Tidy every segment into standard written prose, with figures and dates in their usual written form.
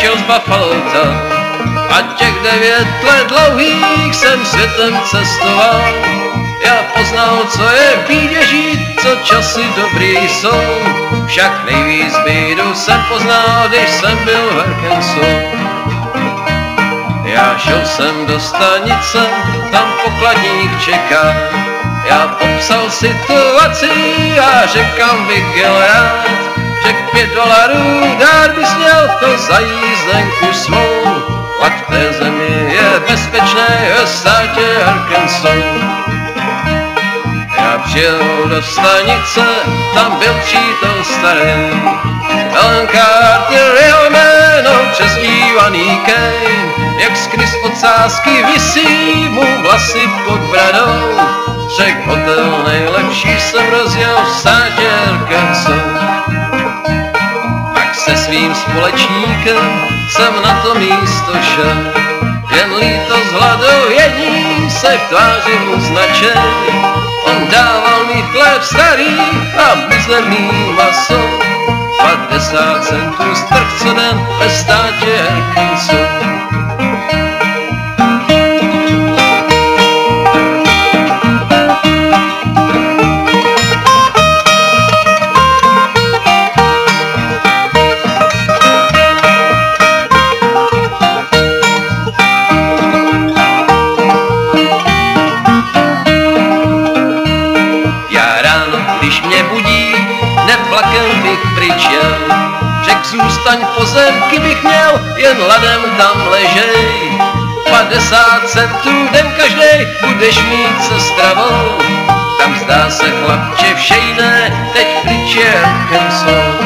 šel z Buffalota a těch 9 let dlouhých jsem světem cestoval. Já poznal, co je v bídě žít, co časy dobrý jsou. Však nejvíc bídu jsem poznal, když jsem byl v Arkansas. Já šel jsem do stanice, tam pokladník čeká. Já popsal situaci a řekám bych jel rád. Řek $5, dát bys měl to za jízdenku svou. Ať v té zemi je bezpečné ve státě Arkansas. Já přijel do stanice, tam byl přítel starý. Alan Carter, jeho jméno přezdívaný Kane. Jak skrz ocásky visí mu vlasy pod bradou. Řek hotel nejlepší jsem rozjel v státě Arkansas. Pak se svým společníkem jsem na to místo šel. Jen lítost hladovění se v tváři mu značej. On dával mi chléb starý a mizerný maso. 50 centů strh co den ve státě Arkansas. Když mě budí, neplakem bych pryč jel. Řek zůstaň pozemky bych měl, jen ladem tam ležej. 50 centů den každej, budeš mít se stravou. Tam zdá se chlapče vše jiné, teď pryč je Arkansas.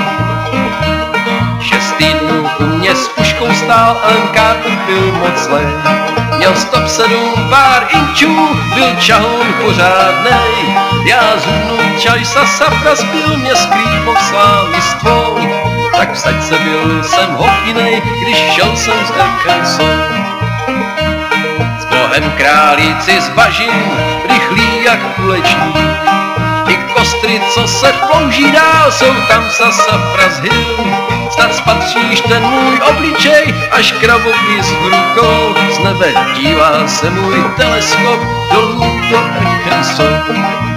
6 týdnů u mě s puškou stál, Alan Carter byl moc zlej. Měl 107 pár inčů, byl čahoun pořádnej. Já zhubnul čaj sa safra, zbyl mě skrýpov slámistvou. Tak vsaď se byl jsem hochinej, když šel jsem z Arkansas. S Bohem králíci z bažin, rychlí jak kulečník. I kostry, co se plouží dál, jsou tam sa safra z hil. Snad spatříš ten můj obličej, až kravopis v rukou. Z nebe dívá se můj teleskop dolů do Arkansas.